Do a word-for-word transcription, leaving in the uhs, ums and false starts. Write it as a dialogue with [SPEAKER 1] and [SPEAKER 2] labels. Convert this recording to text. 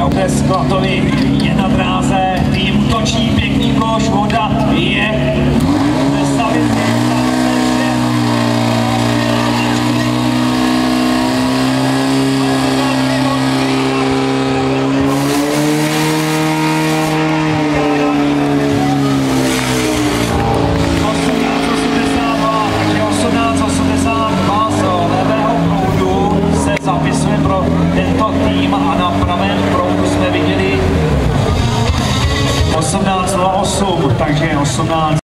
[SPEAKER 1] Dnes Klatovi je na dráze, tým točí pěkný koš, voda je stavěný. Zapisujeme pro tento tým a na pravém proudu jsme viděli osmnáct nula osm, takže osmnáct